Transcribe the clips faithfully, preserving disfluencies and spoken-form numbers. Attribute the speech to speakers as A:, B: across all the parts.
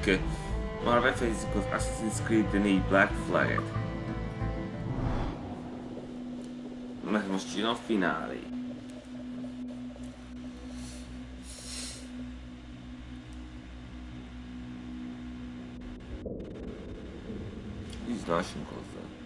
A: Már befejezzük az Assassin's Creed négy Black Flag-et. Mert most jön a finálé. Izlássunk hozzá.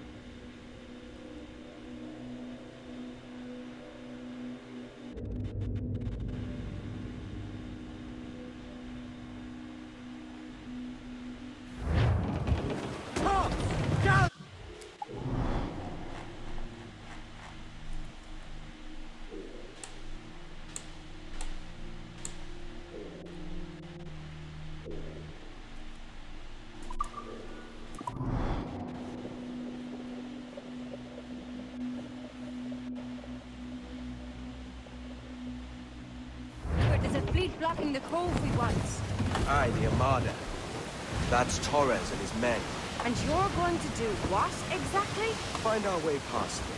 B: Blocking the cove we want.
C: Aye, the Armada. That's Torres and his men.
B: And you're going to do what, exactly?
C: Find our way past them.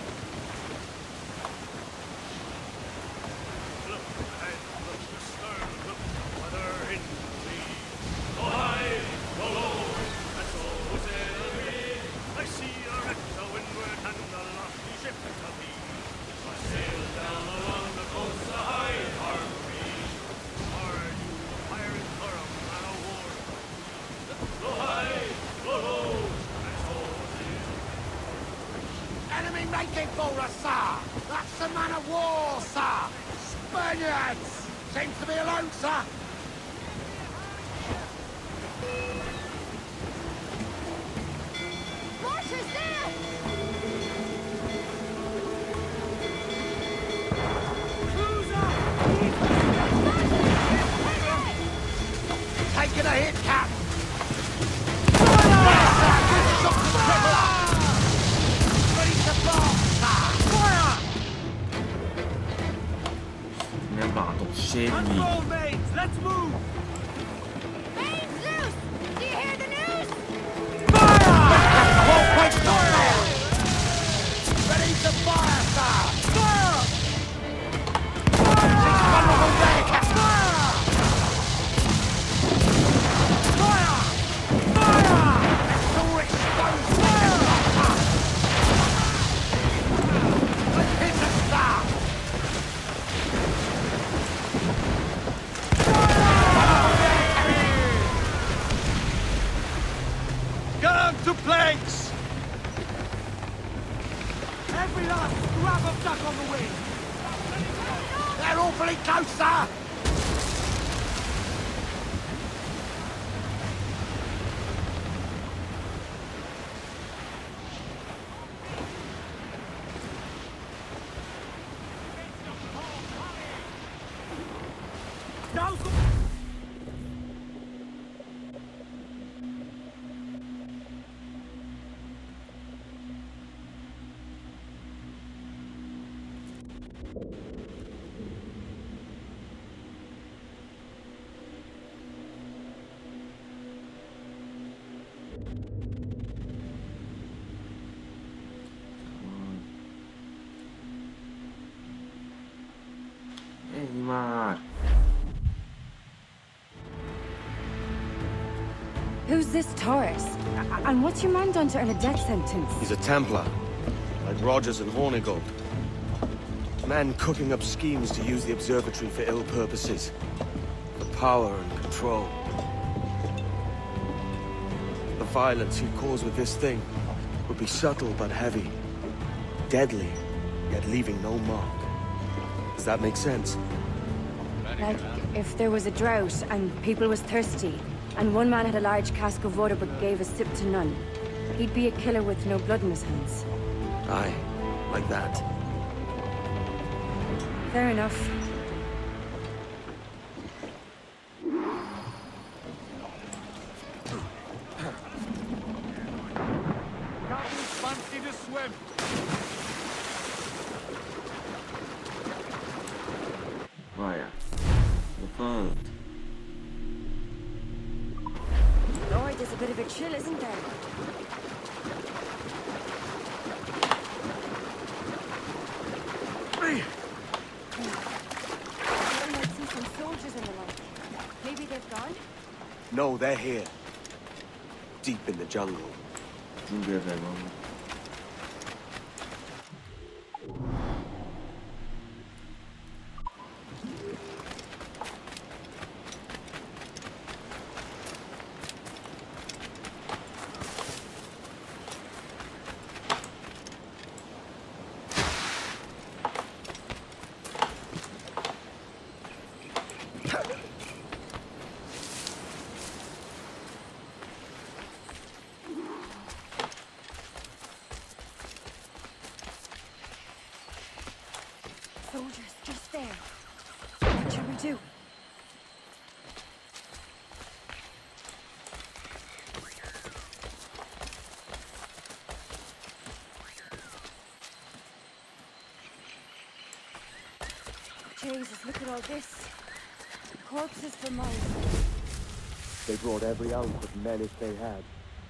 D: Look ahead, look astern, look further in the Go high, go low, and so sail we. I see a wreck to windward and a lofty ship to be. I sail down along the coast, a high harbor.
E: Enemy making for us, sir! That's the man of war, sir! Spaniards! Seems to be alone, sir!
B: Mortars there!
E: Taking a hit, Cap!
D: Control, mates! Let's move!
B: Mains loose! Do you hear the news?
E: Won't wait no more! Ready to fire, sir! Fire! Six vulnerable there, Captain! Fire! Fire! Let's all expose fire! Let's hit the star!
D: To planks!
E: Every last scrap of duck on the wing! They're awfully close, sir! No!
A: Már.
B: Who's this Torres? And what's your man done to earn a death sentence?
C: He's a Templar, like Rogers and Hornigold. Man cooking up schemes to use the observatory for ill purposes. For power and control. The violence he'd cause with this thing would be subtle but heavy. Deadly, yet leaving no mark. Does that make sense?
B: Like, if there was a drought and people was thirsty, and one man had a large cask of water but gave a sip to none, he'd be a killer with no blood in his hands.
C: Aye, like that.
B: Fair enough.
E: Captain's fancy to swim!
A: Várjál. Pont.
B: Lord, there's a bit of a chill, isn't there? I might see some soldiers in the light. Maybe they've gone?
C: No, they're here. deep in the jungle.
A: Dzsungelben van.
B: Soldiers just there. What shall we do? Jesus, look at all this. Corpses for miles.
C: They brought every ounce of menace they had.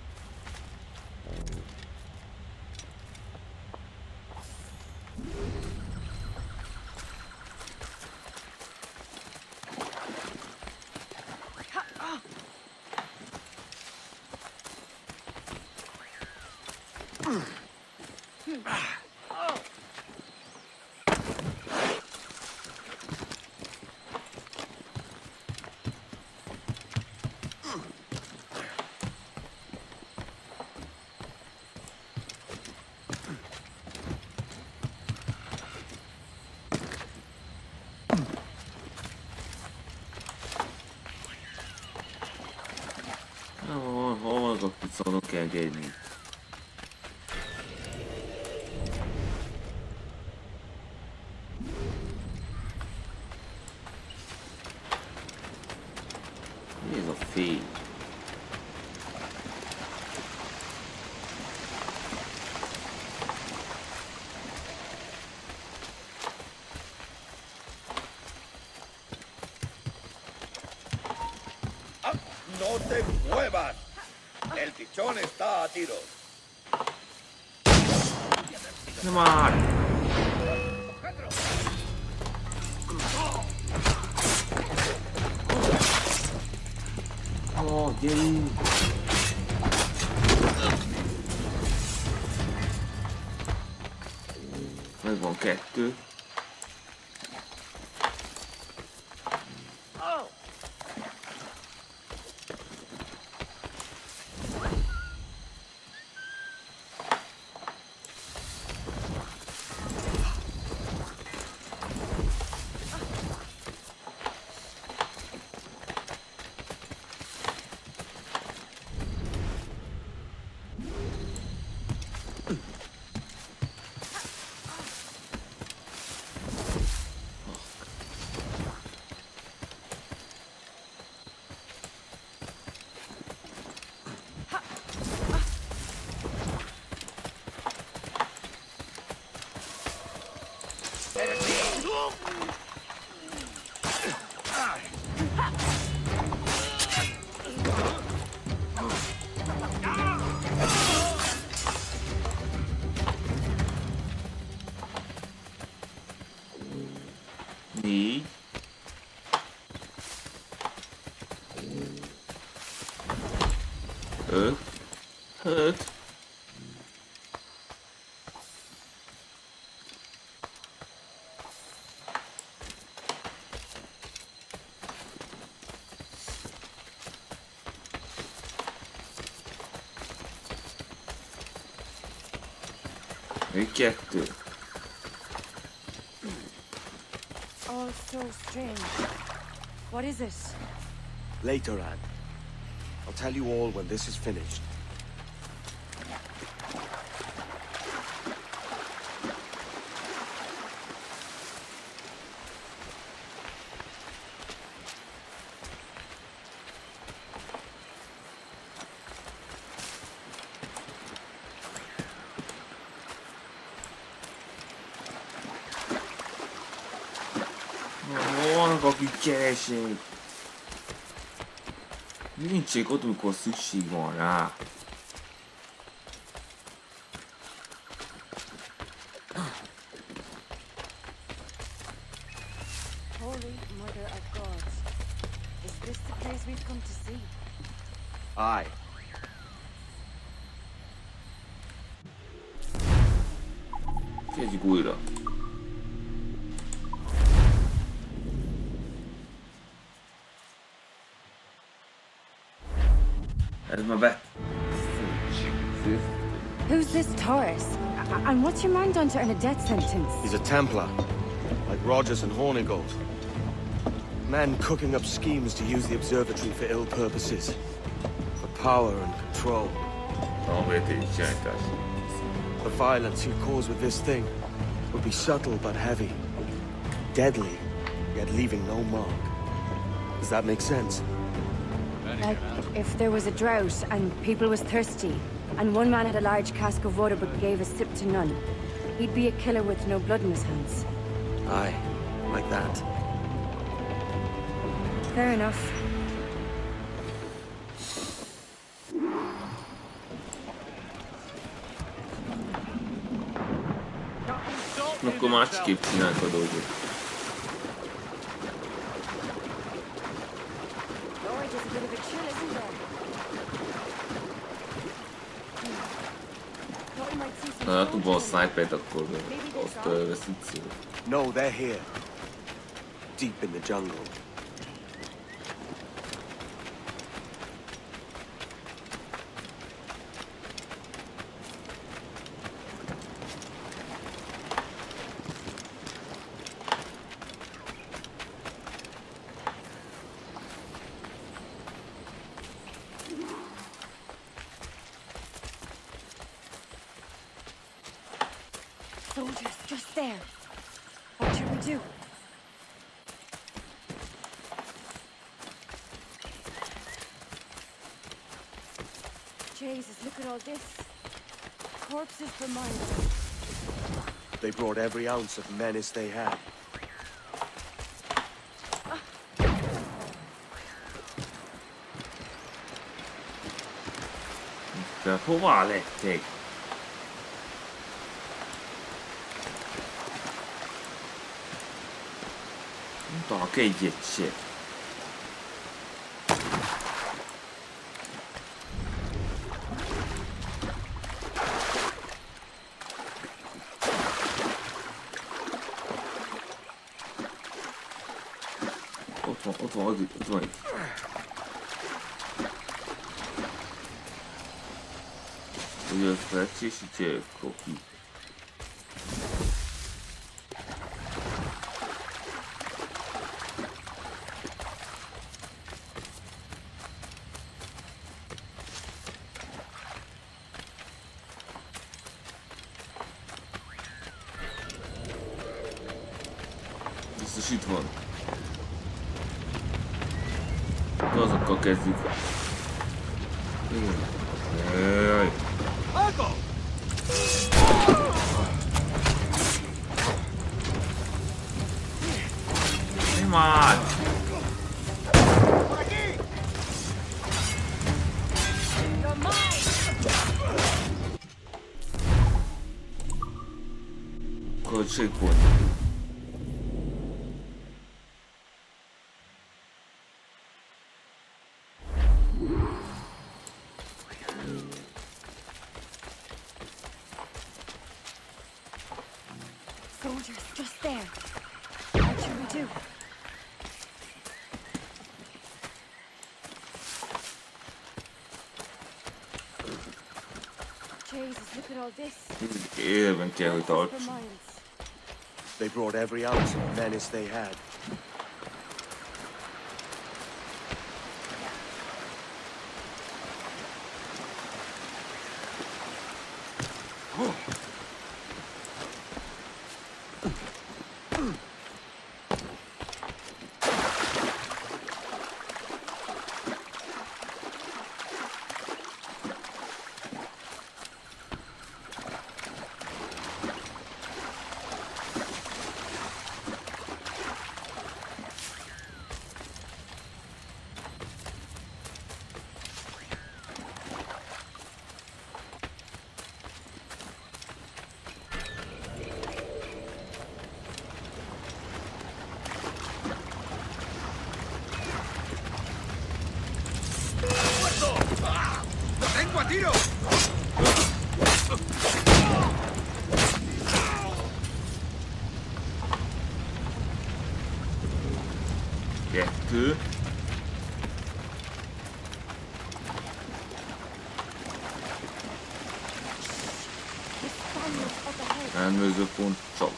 A: Hol, hol vannak a picolók engedni? Mi ez a fény?
E: ¡No te muevas! El pichón está a tiro.
A: Nem áll! Ó, gyerünk! Megvan kettő. Négy. Öt. Öt. Még kettő.
B: All so strange. What is this?
C: Later, Anne. I'll tell you all when this is finished.
A: Vannak, akik keresik. Nincsék ott, amikor szükség van rá.
B: Holy Mother of Gods. Is this the place we've come to see?
C: Aye.
A: Kezdjük újra. Ez már be...
B: Who's this Taurus? A- And what's your man done to earn a death sentence?
C: He's a Templar, like Rogers and Hornigold. Man cooking up schemes to use the observatory for ill purposes. For power and control. The violence he'd cause with this thing would be subtle but heavy. Deadly, yet leaving no mark. Does that make sense?
B: Like, if there was a drought and people was thirsty, and one man had a large cask of water but gave a sip to none, he'd be a killer with no blood in his hands.
C: Aye, like that.
B: Fair enough.
A: Akkor másképp csináljuk a dolgot.
B: Lord, there's a bit of a chill, isn't there? Thought we might see some
A: Na, látunk valami
B: soldiers.
A: snipert, akkor azt uh, veszít szél.
C: No, they're here. Deep in the jungle.
B: Soldiers, just there. What should we do? Jesus, look at all this. Corpses for miles.
C: They brought every ounce of menace they had.
A: De hová lették? Nem tudok egyet se. Ott van, ott van, ott van, ott van. Ugye felcsésítje koki. Biztos itt van. De azokkal kezdjük. Igen. Jaj. Nem már! Checkpoint.
B: Soldiers, just there. What should we do? Jesus, look at all this.
A: Élben kell, hogy
B: Corpses
A: tartsunk.
B: for miles.
C: They brought every ounce of menace they had.
A: Ellenőrző pont, csak.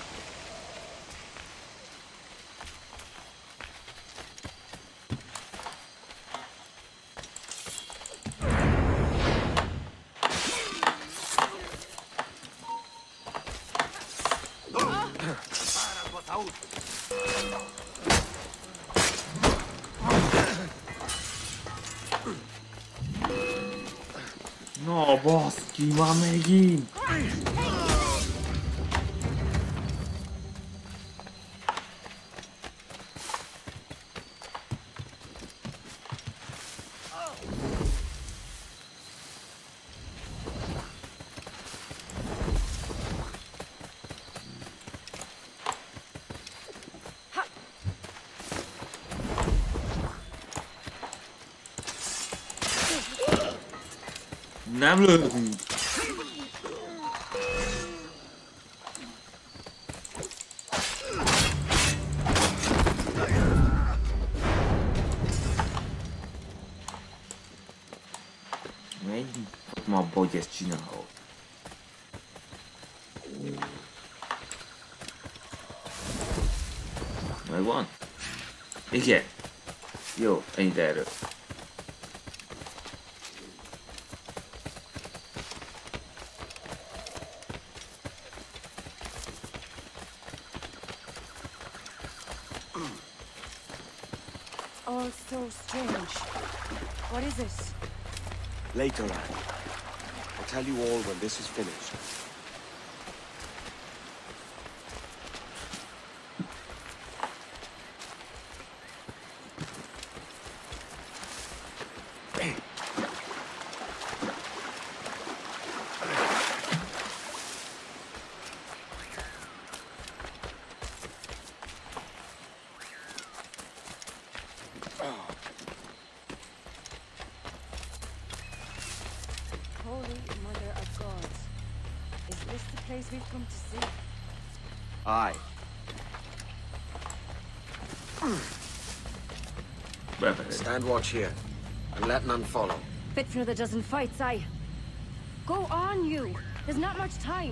A: Na, baszki, már megint! Nem lövünk! Megy? Ma abba, hogy ezt csinálod. Megvan? Igen. Jó, ennyit erről.
B: All so strange. What is this?
C: Later, Anne. I'll tell you all when this is finished.
B: Holy Mother of God. Is this the place we've come to see?
C: Aye. Stand watch here, and let none follow.
B: Fit for another dozen fights, I. Go on, you. There's not much time.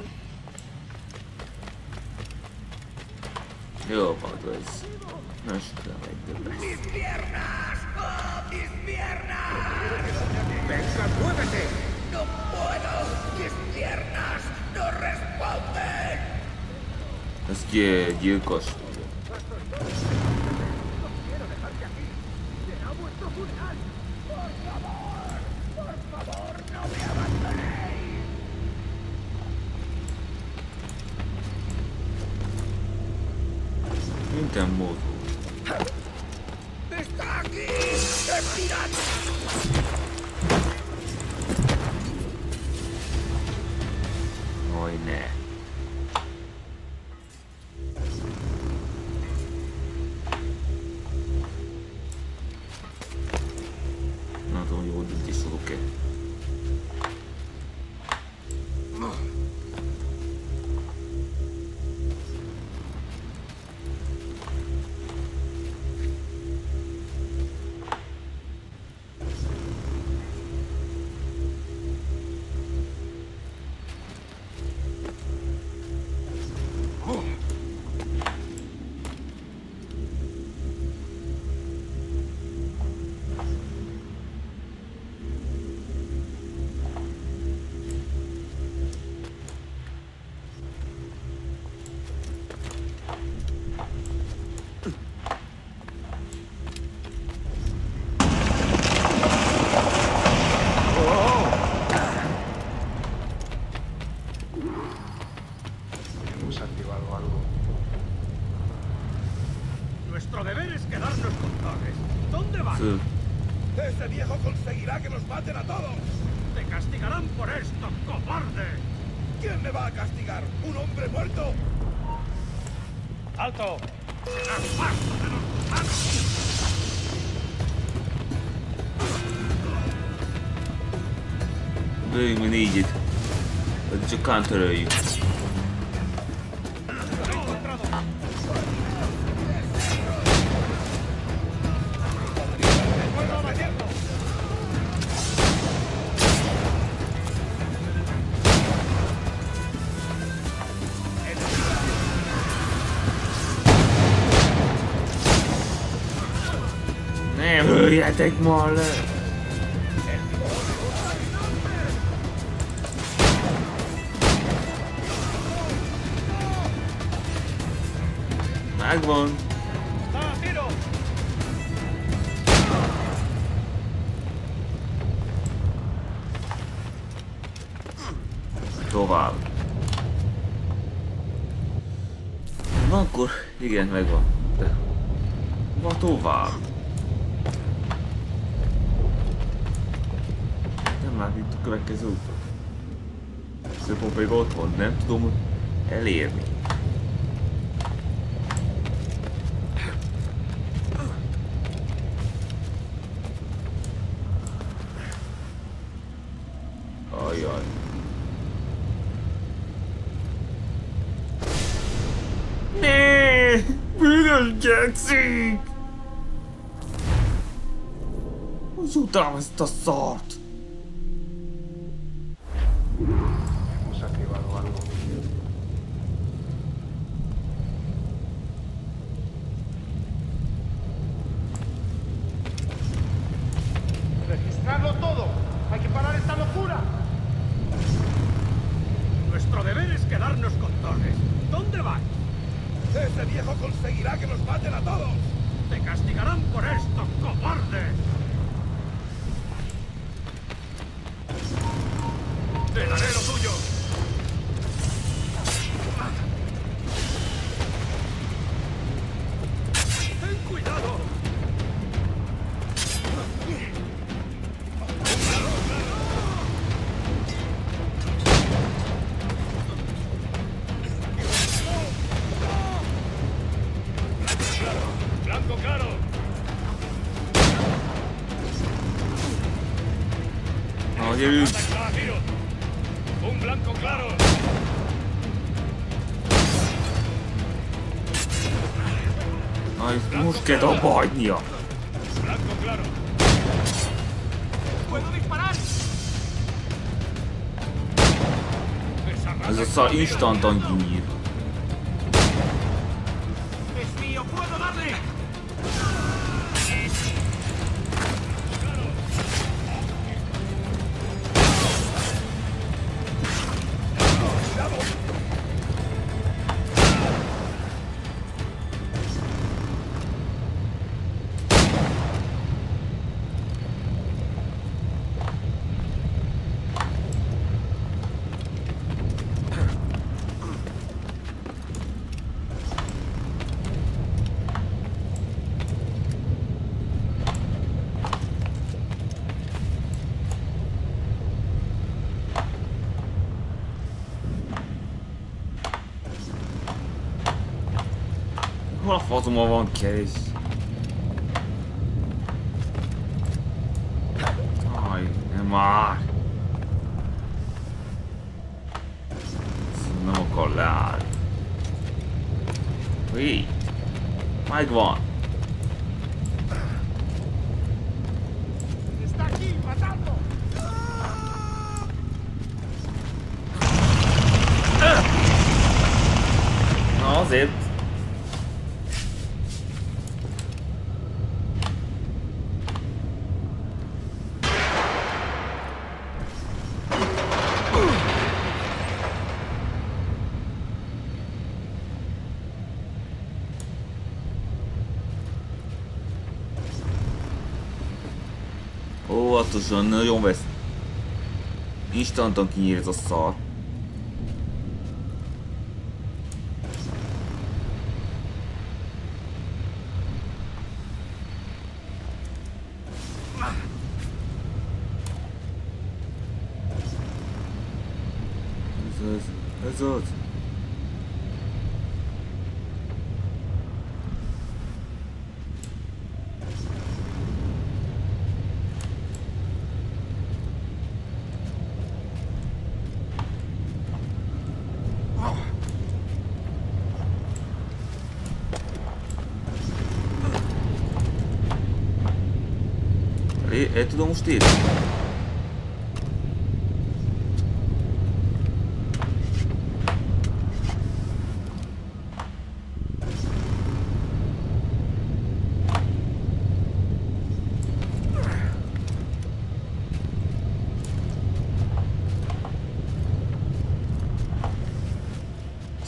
A: Jó, padó ez. Most egy többet.
E: ¡Mis piernas! ¡Oh, mis piernas! ¡Venga, muévete! ¡No puedo! ¡Mis piernas no responden!
A: Ez ki gyilkos. Minden módon.
E: ¡Está aquí! ¡El pirata!
A: Oj, ne. Na, tudom, jó döntés tudok-e.
D: Nuestro deber es quedarnos con Torres. ¿Dónde vas?
A: Fő.
E: ¡Ese viejo conseguirá que nos maten a todos!
D: Te castigarán por esto, cobarde.
E: ¿Quién me va a castigar? ¿Un hombre muerto?
D: ¡Alto! ¡Serás pasto de los gusanos!
A: Lőjünk mi négyet. Vagy csak counteröljük. Jöjjetek már le! Megvan! Tovább. Na akkor, igen, megvan. De van tovább. Nem lát itt a következő utat. Szöpon pedig ott van, nem tudom elérni. Ajaj. Né! Bűnös gyekszik! Hogy utálom ezt a szart!
E: ¡Registrarlo todo! ¡Hay que parar esta locura!
D: Nuestro deber es quedarnos con Torres. ¿Dónde van?
E: ¡Ese viejo conseguirá que nos maten a todos!
D: ¡Te castigarán por esto, cobarde! ¡Te daré lo tuyo! ¡Ten cuidado! ¡Blanco claro!
A: Na, gyerünk!
D: ¡Ataca, tiro! ¡Un blanco claro!
A: Na, itt most kell abba hagynia!
D: ¡Blanco claro! ¡Puedo disparar!
A: Ez a szar instantan kinyír.
D: ¡Es mío! ¡Puedo darle!
A: Hol a fazomban van kész? Aj, nem már! Nem akar leállni. Hé! Megvan!
E: ¡Está aquí, matando!
A: Na azért! Óvatosan, nagyon vesz. Instantan kinyír ez a szar. Ez az, ez az. El tudom most írni?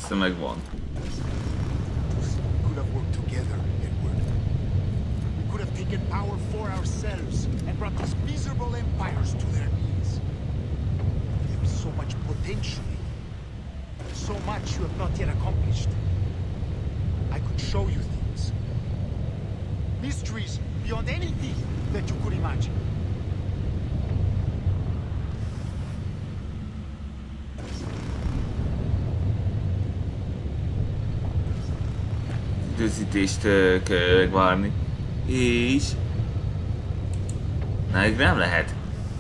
A: Persze megvan.
E: We could have worked together, Edward. We could have taken power for ourselves and brought these miserable empires to their knees. There is so much potential in you. So much you have not yet accomplished. I could show you things. Mysteries beyond anything that you could imagine.
A: Időzítést uh, kell várni. És... Na, nem lehet.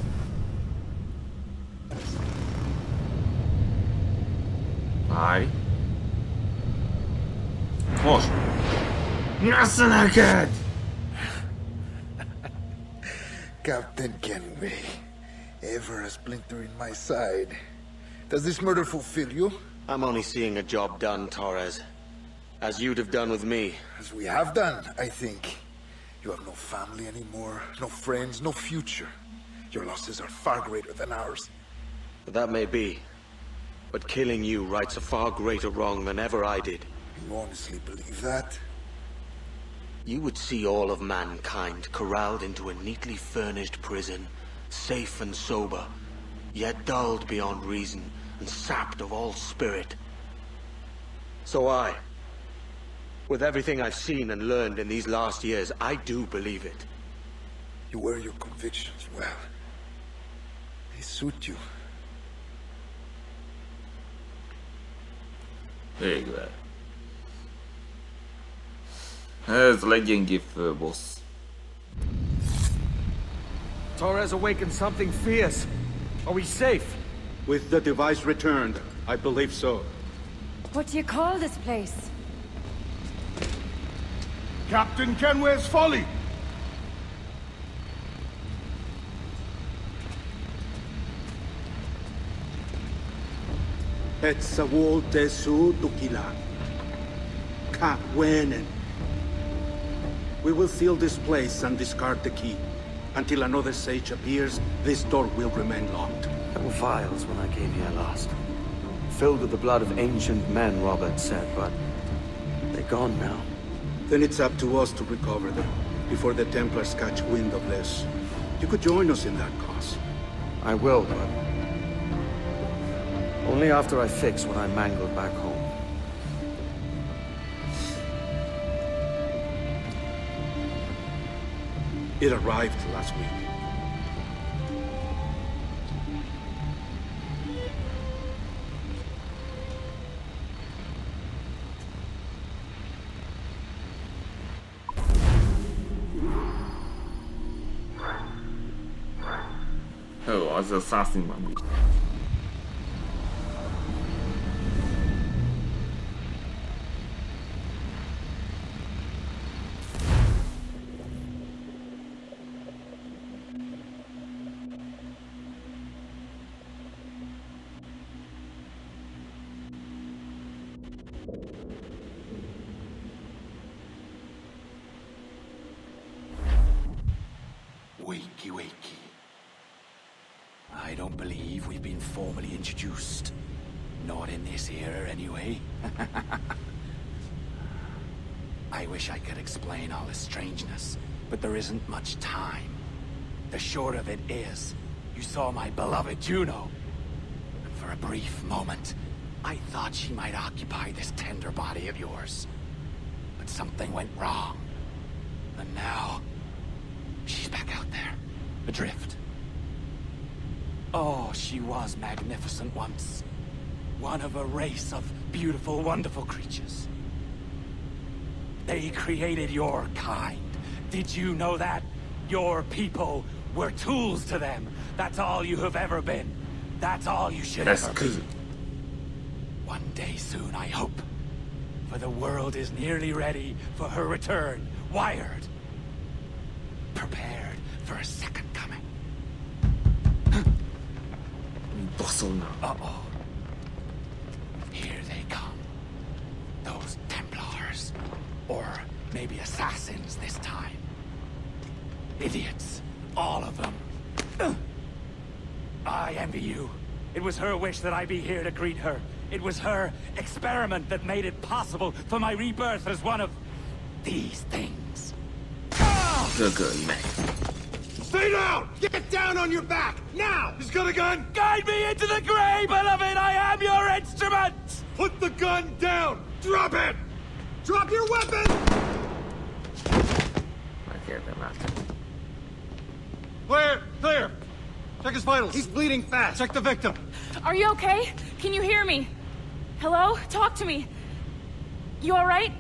A: Várj. Most! Nyassz neked!
E: Captain Kenway, ever a splinter in my side. Does this murder fulfill you?
C: I'm only seeing a job done, Torres. As you'd have done with me.
E: As we have done, I think. You have no family anymore, no friends, no future. Your losses are far greater than ours.
C: That may be. But killing you rights a far greater wrong than ever I did.
E: You honestly believe that?
C: You would see all of mankind corralled into a neatly furnished prison, safe and sober, yet dulled beyond reason and sapped of all spirit. So I, with everything I've seen and learned in these last years, I do believe it.
E: You wear your convictions well. They suit you.
A: Végre. Ez leggyengébb főbossz.
F: Torres awakened something fierce. Are we safe?
G: With the device returned, I believe so.
B: What do you call this place?
D: Captain Kenway's Folly!
G: Et sawol desu tukila. Ka wenen. We will seal this place and discard the key. Until another sage appears, this door will remain locked.
F: There were vials when I came here last. Filled with the blood of ancient men, Robert said, but they're gone now.
G: Then it's up to us to recover them, before the Templars catch wind of this. You could join us in that cause.
F: I will, but only after I fix what I mangled back home.
G: It arrived last week.
A: Jó, az a szászni van.
E: Wakey, wakey. I don't believe we've been formally introduced. Not in this era, anyway. I wish I could explain all the strangeness, but there isn't much time. The short of it is, you saw my beloved Juno. And for a brief moment, I thought she might occupy this tender body of yours. But something went wrong. And now, she's back out there, adrift. Oh, she was magnificent once. One of a race of beautiful, wonderful creatures. They created your kind. Did you know that? Your people were tools to them. That's all you have ever been. That's all you should
A: That's
E: ever
A: good.
E: be. One day soon, I hope. For the world is nearly ready for her return. Wired. Prepared for a second coming.
A: Baszolna.
E: Uh-oh. Here they come. Those Templars. Or maybe assassins this time. Idiots. All of them. I envy you. It was her wish that I be here to greet her. It was her experiment that made it possible for my rebirth as one of these things.
A: Good, good, man.
D: Stay down! Get down on your back! Now! He's got a gun!
E: Guide me into the grave, beloved! I am your instrument!
D: Put the gun down! Drop it! Drop your weapon! Clear! Clear! Check his vitals. He's bleeding fast. Check the victim.
H: Are you okay? Can you hear me? Hello? Talk to me. You alright?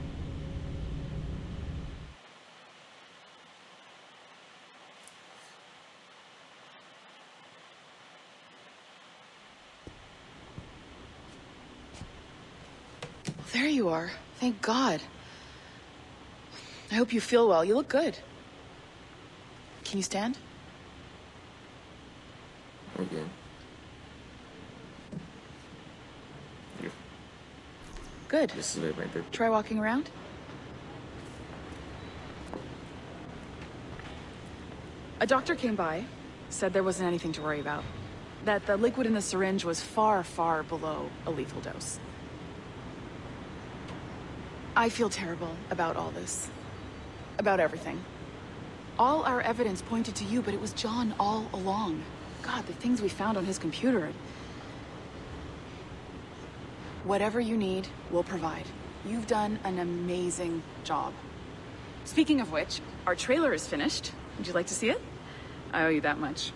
H: There you are. Thank God. I hope you feel well. You look good. Can you stand?
A: Again.
H: Good.
A: This is my bed.
H: Try walking around. A doctor came by, said there wasn't anything to worry about. That the liquid in the syringe was far, far below a lethal dose. I feel terrible about all this. About everything. All our evidence pointed to you, but it was John all along. God, the things we found on his computer. Whatever you need, we'll provide. You've done an amazing job. Speaking of which, our trailer is finished. Would you like to see it? I owe you that much.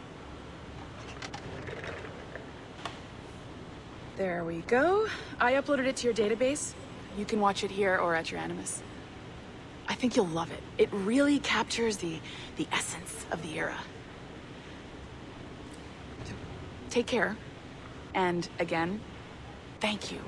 H: There we go. I uploaded it to your database. You can watch it here or at your Animus. I think you'll love it. It really captures the, the essence of the era. So, take care. And again, thank you.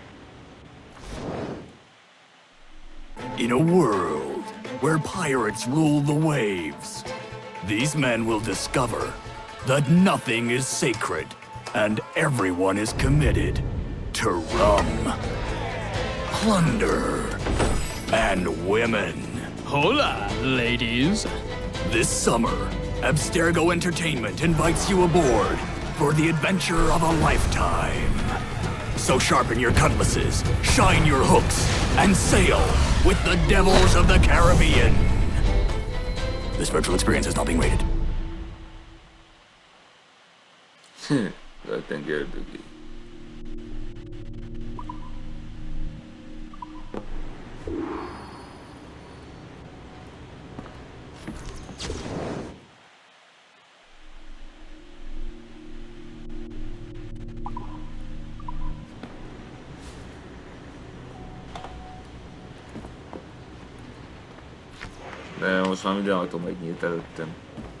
I: In a world where pirates rule the waves, these men will discover that nothing is sacred and everyone is committed to rum, plunder, and women.
J: Hola, ladies.
I: This summer, Abstergo Entertainment invites you aboard for the adventure of a lifetime. So sharpen your cutlasses, shine your hooks, and sail with the devils of the Caribbean. This virtual experience is not being rated.
A: I think you're the De most már minden autó megnyílt előttem.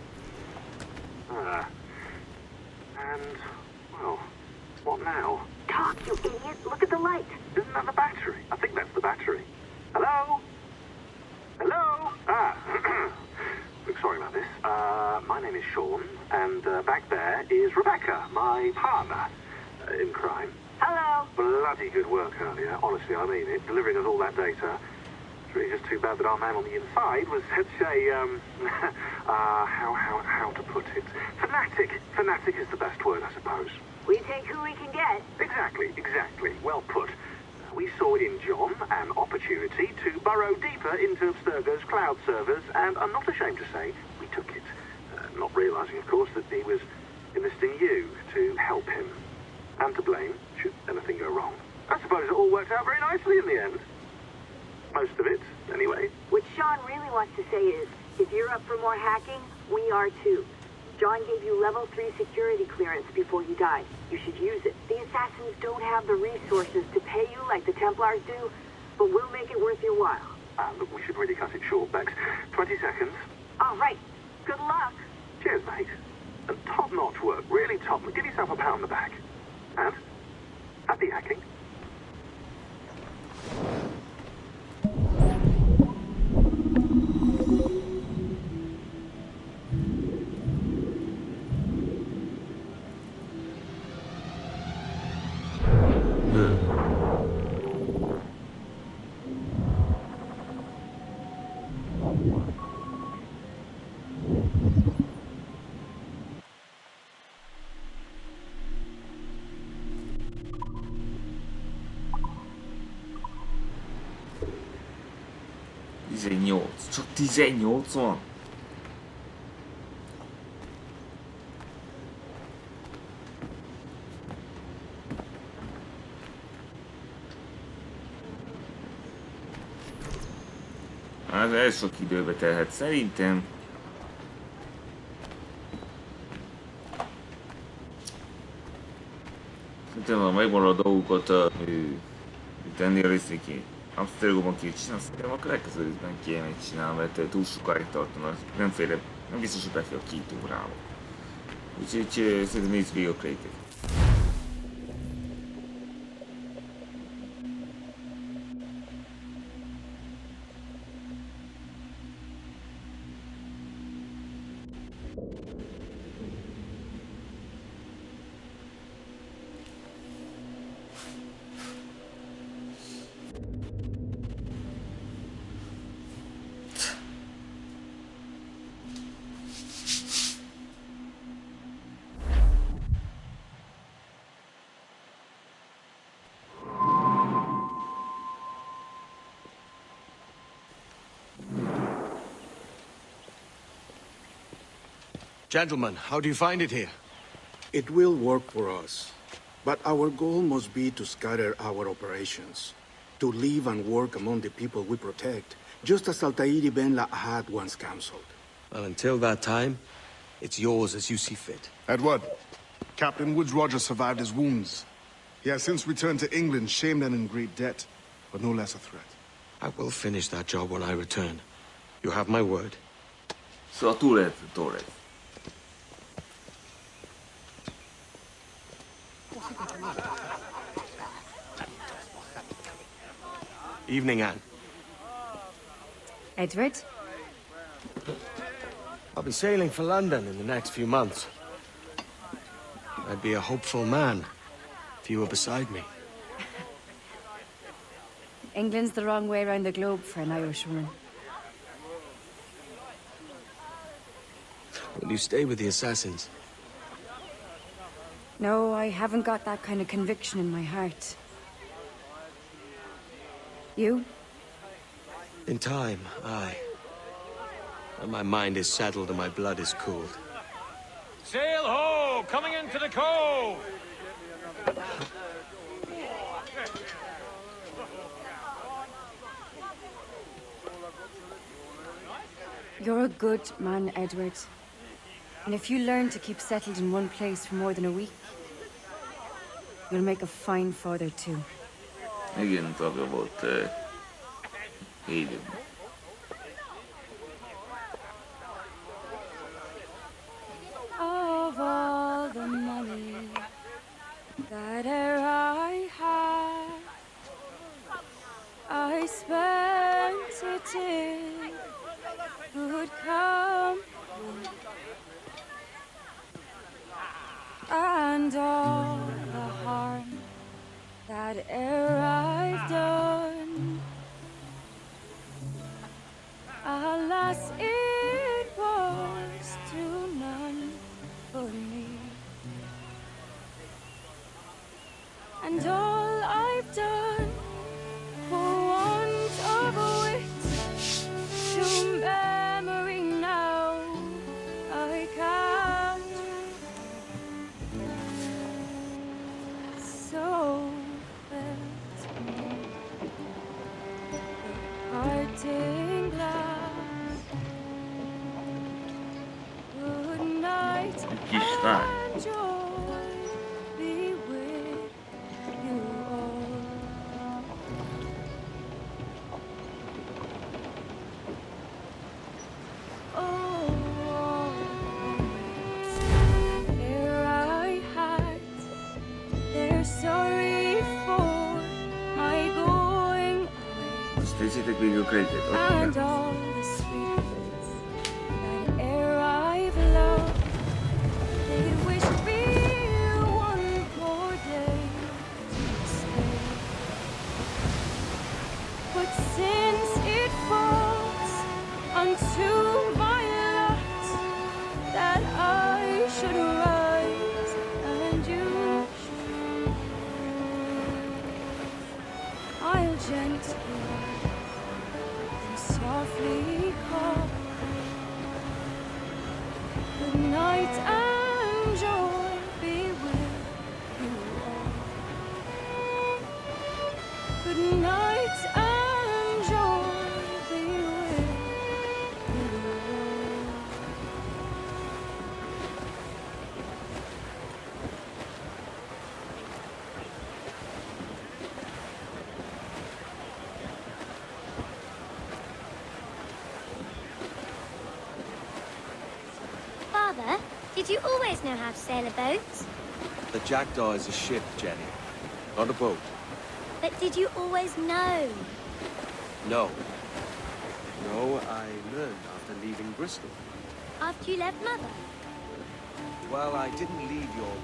K: Uh, and, well, what now?
L: Talk, you idiot! Look at the light!
K: Isn't that the battery? I think that's the battery. Hello? Hello? Ah, sorry about this. Uh, my name is Sean, and uh, back there is Rebecca, my partner uh, in crime.
L: Hello!
K: Bloody good work earlier, honestly, I mean it, delivering us all that data. It's really just too bad that our man on the inside was such a, um, uh, how, how, how to put it? Fanatic. Fanatic is the best word, I suppose.
L: We take who we can get.
K: Exactly, exactly. Well put. We saw in John an opportunity to burrow deeper into Abstergo's cloud servers, and I'm not ashamed to say we took it. Uh, not realizing, of course, that he was enlisting you to help him. And to blame, should anything go wrong. I suppose it all worked out very nicely in the end. Most of it, anyway.
L: What Sean really wants to say is, if you're up for more hacking, we are too. John gave you level three security clearance before you died. You should use it. The assassins don't have the resources to pay you like the Templars do, but we'll make it worth your while.
K: Uh, look, we should really cut it short, Bex. Twenty seconds.
L: All right. Good luck.
K: Cheers, mate. And top-notch work. Really top. Give yourself a pat on the back. And happy hacking.
A: tizennyolc. Csak tizennyolc van. Hát ez sok időbe telhet szerintem. Szerintem ha megmarad a dolgokat uh, tenni a részéké. Amsterdamban kéne csinálni, szerintem akkor legközelebb részben kéne csinálni, mert túl sokáig tartanak. Nem félre, nem biztos, hogy befél a két órába. Úgyhogy szerintem nézd végig a krétet.
C: Gentlemen, how do you find it here?
G: It will work for us. But our goal must be to scatter our operations. To live and work among the people we protect, just as Altair ibn La'ahad once counseled.
F: Well, until that time, it's yours as you see fit.
M: Edward, Captain Woods Rogers survived his wounds. He has since returned to England, shamed and in great debt, but no less a threat.
F: I will finish that job when I return. You have my word.
A: Szóval túl lehet, túl lehet.
F: Evening, Anne.
B: Edward?
F: I'll be sailing for London in the next few months. I'd be a hopeful man if you were beside me.
B: England's the wrong way around the globe for an Irishwoman.
F: Will you stay with the assassins?
B: No, I haven't got that kind of conviction in my heart. You?
F: In time, aye. When my mind is settled and my blood is cooled.
N: Sail ho! Coming into the cove!
B: You're a good man, Edward. And if you learn to keep settled in one place for more than a week, you'll make a fine father too.
A: Igen, tagja volt uh, Hayden.
B: Of all the money that e'er I had, I spent it in good company, and all the harm that e'er I've done, alas, it was to none but me. And all I've done for want of wit, to memory now I can't. So parting glass. Good night and joy be with you all. Oh, ere I had, they're sorry for my going.
A: Nézzétek végig a krétet, ott
B: And all the sweetness that e'er I've loved, they wish me one more day to stay. But since it falls unto my lot that I should rise and you should, I'll gently softly
O: you always know how to sail a boat?
F: The Jackdaw is a ship, Jenny. Not a boat.
O: But did you always know?
F: No. No, I learned after leaving Bristol.
O: After you left Mother?
F: Well, I didn't leave your...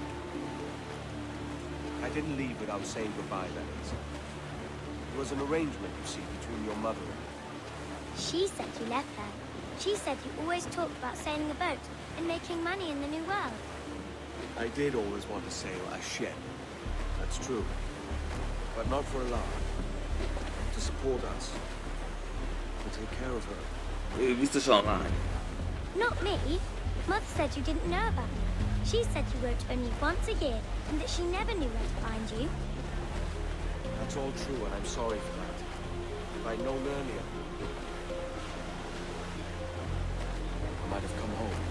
F: I didn't leave without saying goodbye, that is. It was an arrangement, you see, between your mother and me.
O: She said you left her. She said you always talked about sailing a boat and making money in the New World.
F: I did always want to sail a ship. That's true. But not for a laugh. To support us. To take care of her.
A: Biztosan lány.
O: Not me. Mother said you didn't know about me. She said you wrote only once a year and that she never knew where to find you.
F: That's all true, and I'm sorry for that. If I'd known earlier, I might have come home.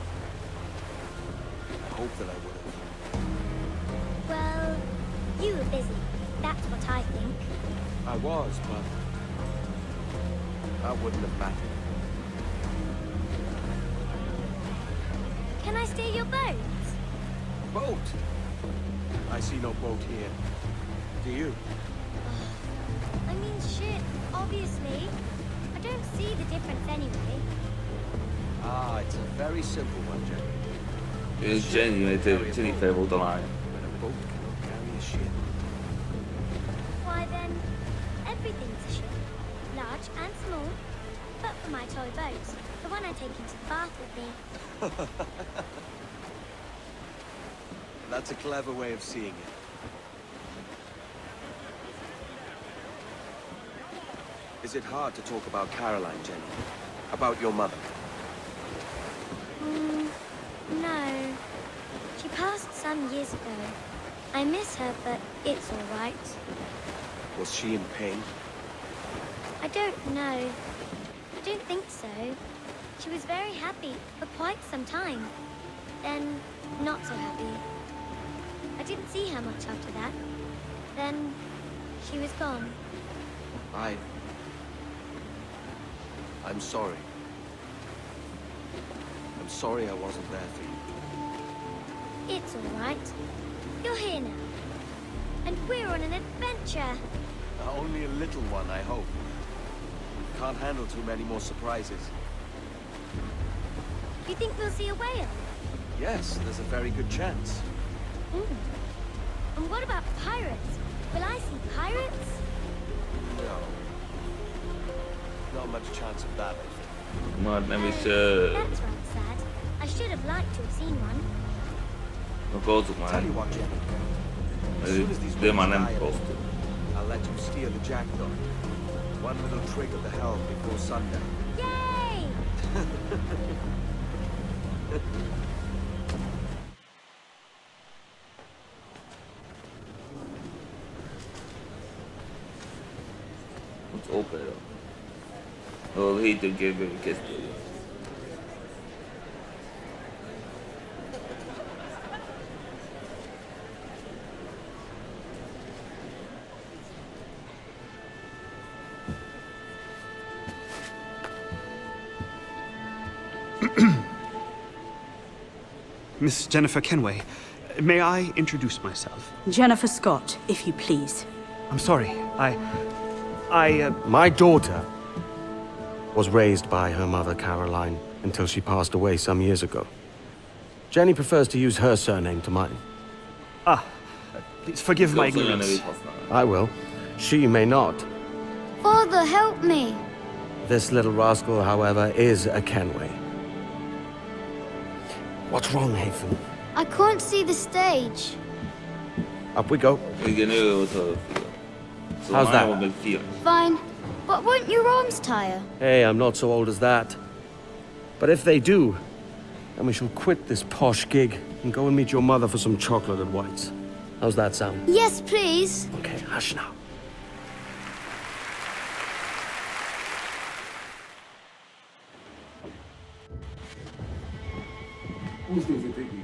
F: I hope that I would have.
O: Well, you were busy. That's what I think.
F: I was, but that wouldn't have mattered.
O: Can I steal your boat?
F: Boat? I see no boat here. Do you?
O: I mean, shit, obviously. I don't see the difference anyway.
F: Ah, it's a very simple one, Jenny.
A: És Jenny, mert Jennifer volt a lány.
F: But a boat cannot carry a ship.
O: Why then, everything's a ship. Large and small. But for my toy boat, the one I take into the bath with me.
F: That's a clever way of seeing it. Is it hard to talk about Caroline, Jenny? About your mother?
O: Mm, no. She passed some years ago. I miss her, but it's all right.
F: Was she in pain?
O: I don't know. I don't think so. She was very happy for quite some time. Then, not so happy. I didn't see her much after that. Then, she was gone.
F: I... I'm sorry. I'm sorry I wasn't there for you.
O: It's all right. You're here now. And we're on an adventure.
F: Uh, only a little one, I hope. Can't handle too many more surprises.
O: You think we'll see a whale?
F: Yes, there's a very good chance.
O: Mm. And what about pirates? Will I see pirates?
F: No. Not much chance of that, I think.
A: Már nem is...
O: Uh... That's right, sad. I should have liked to have seen one.
A: Akkor már.
F: Tell you what, Jenny. As soon as these
A: De már nem
F: die,
A: posztol.
F: I'll let you steer the Jackdaw. One little trick of the helm before sundown.
O: Yay!
A: It's opera. Well, he did give him a kiss.
P: Miss Jennifer Kenway, may I introduce myself?
Q: Jennifer Scott, if you please.
P: I'm sorry, I... I, uh...
F: My daughter was raised by her mother, Caroline, until she passed away some years ago. Jenny prefers to use her surname to mine.
P: Ah, please forgive my ignorance.
F: I will. She may not.
O: Father, help me!
F: This little rascal, however, is a Kenway. What's wrong, Haytham?
O: I can't see the stage.
F: Up we go. How's that?
O: Fine. But won't your arms tire?
F: Hey, I'm not so old as that. But if they do, then we shall quit this posh gig and go and meet your mother for some chocolate at White's. How's that sound?
O: Yes, please.
F: Okay, hush now.
A: Who's doing the piggies?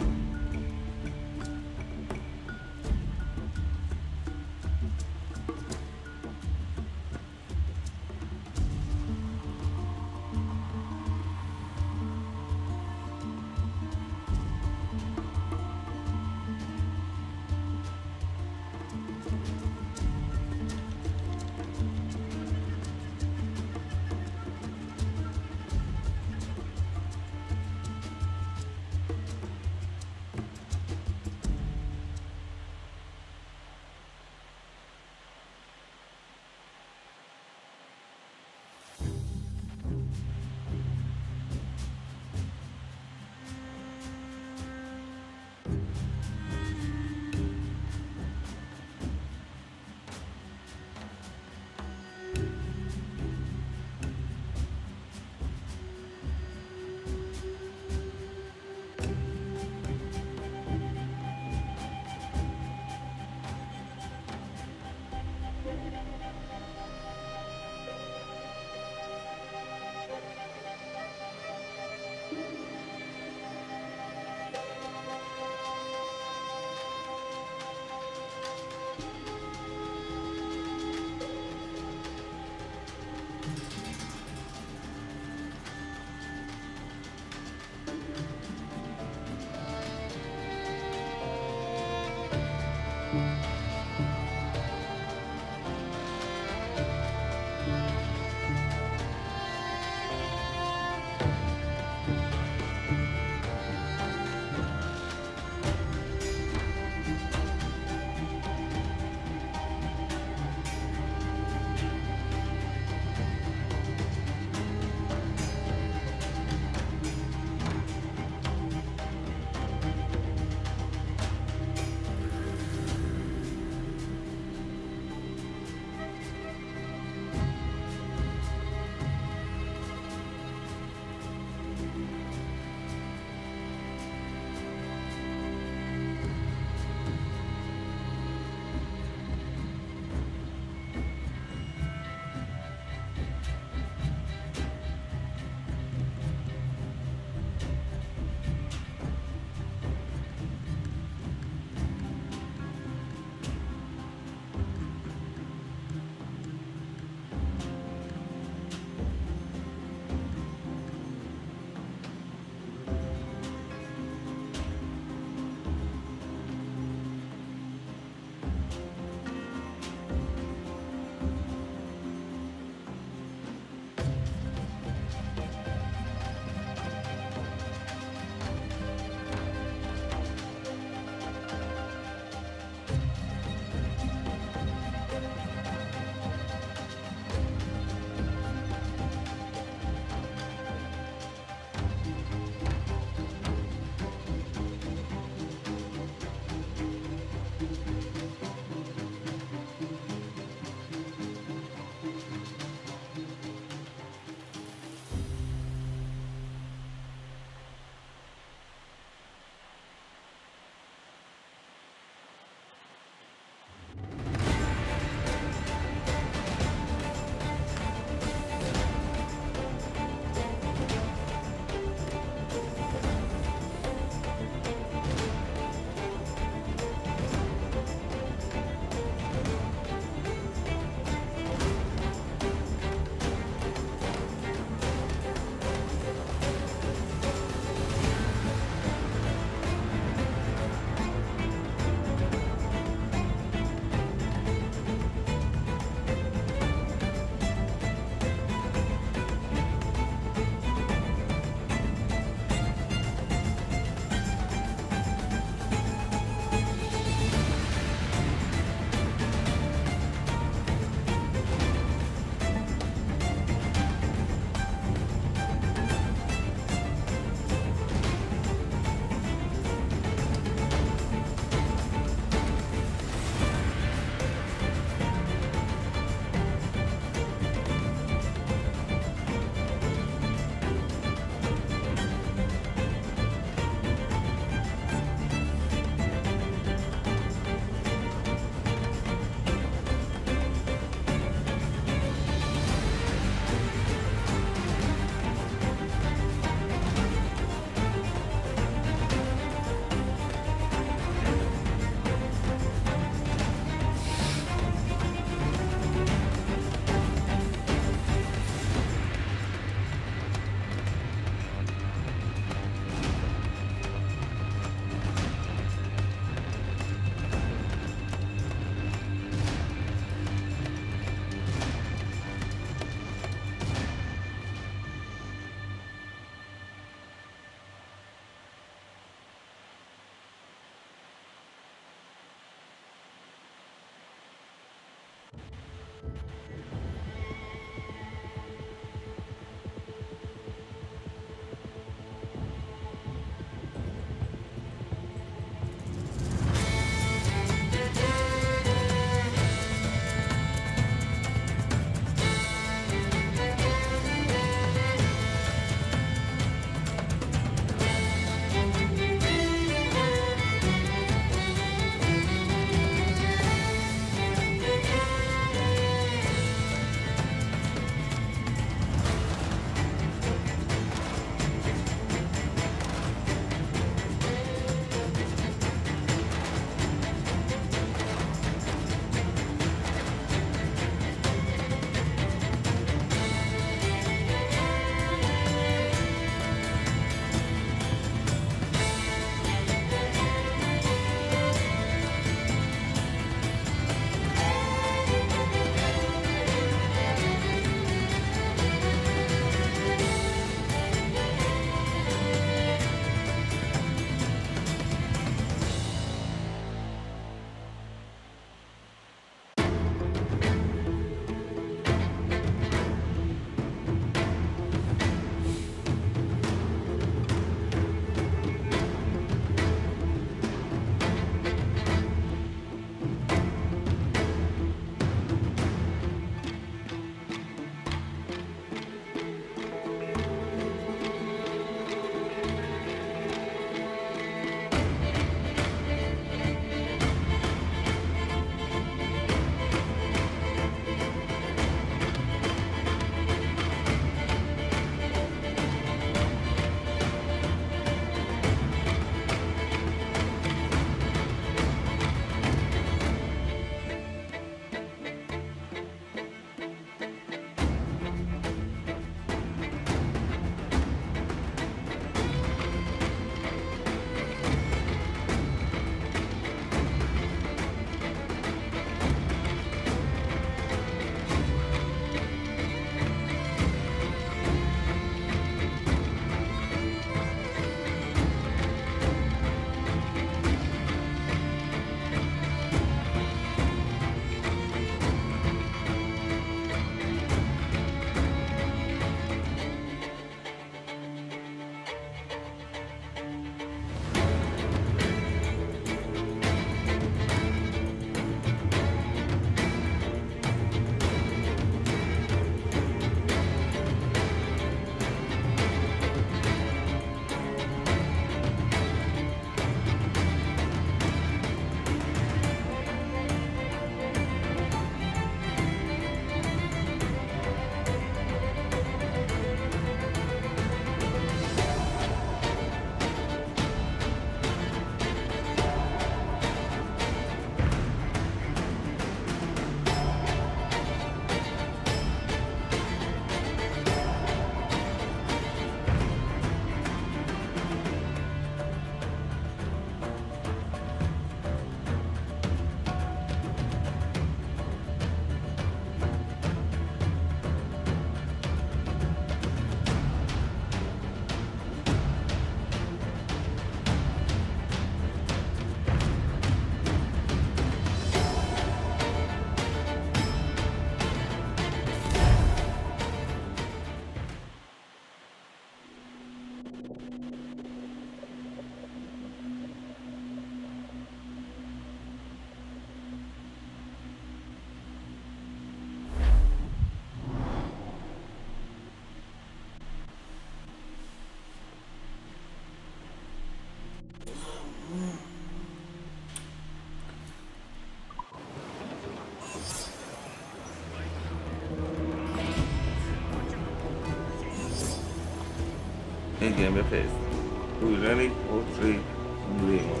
A: Igen, befejeztem. We ready? All three. Reload.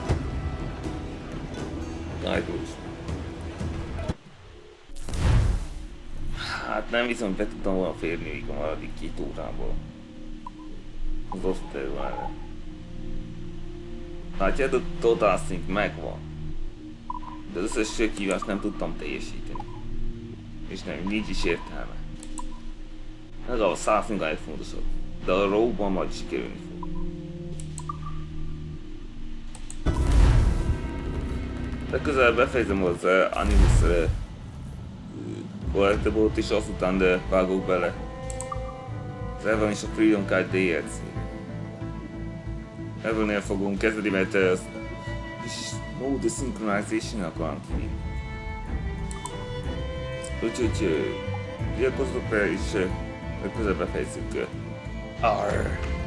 A: Guidance. Hát nem, viszont be tudtam volna férni még a maradik két órából. Az osztályvára. Látjátok, Total Sync megvan. De az összes kívást nem tudtam teljesíteni. És nem, nincs is értelme. Legalább a száz egy fontosabb. De a Rogue-ban majd sikerülni fog. De közel befejezem az uh, Animus uh, Collectible-t és azután de vágok bele. Az van is a Freedom Card dé el cé. Evelnél fogunk kezdeni, mert az kis Mode Synchronization akarom kivinni. Úgyhogy iratkozzatok fel és uh, közel befejezzük. Uh, Arr!